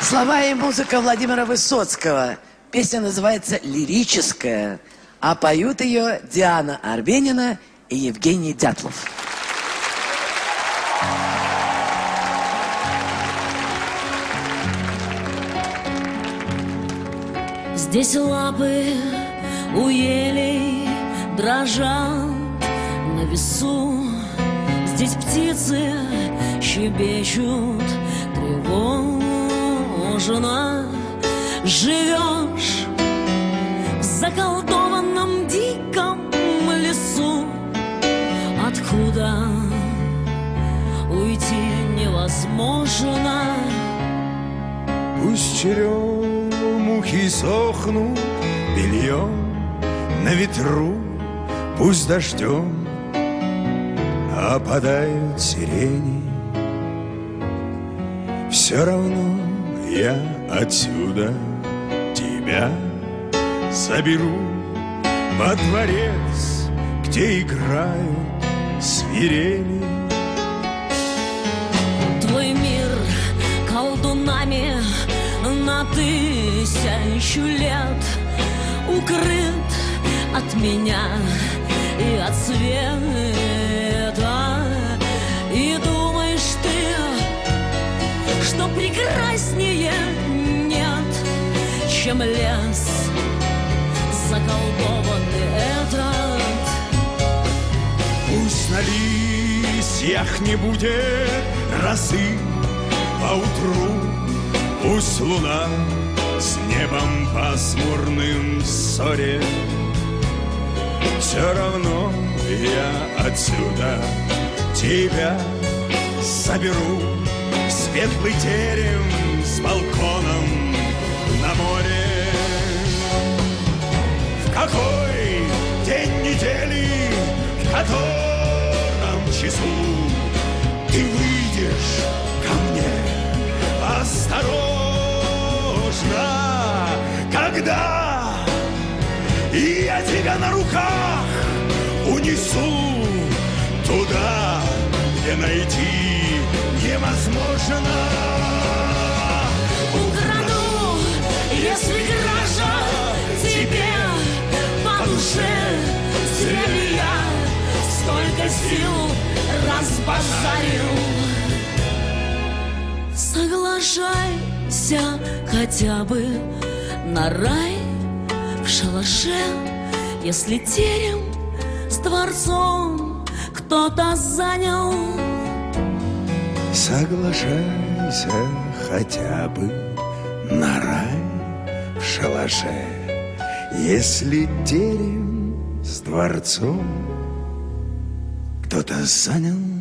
Слова и музыка Владимира Высоцкого. Песня называется «Лирическая», а поют ее Диана Арбенина и Евгений Дятлов. Здесь лапы у елей дрожат на весу, здесь птицы щебечут тревожно. Живешь в заколдованном диком лесу, откуда уйти невозможно. Пусть черемухи сохнут бельем на ветру, пусть дождем опадают сирени, все равно я отсюда тебя заберу во дворец, где играют свирели. Твой мир колдунами на 1000 лет укрыт от меня и от света. И думаешь ты, что прекраснее нет, чем лес заколдованный этот. Пусть на листьях не будет росы поутру, пусть луна с небом пасмурным ссорит, все равно я отсюда тебя заберу в светлый терем с балконом на море. В какой день недели, в котором часу ты выйдешь ко мне осторожно, когда я тебя на руках унесу туда, где найти невозможно. Украду, если кража тебе по душе, зря ли я столько сил разбазарил. Соглашайся хотя бы на рай в шалаше, если терем с дворцом кто-то занял. Соглашайся хотя бы на рай в шалаше, если терем с дворцом кто-то занял.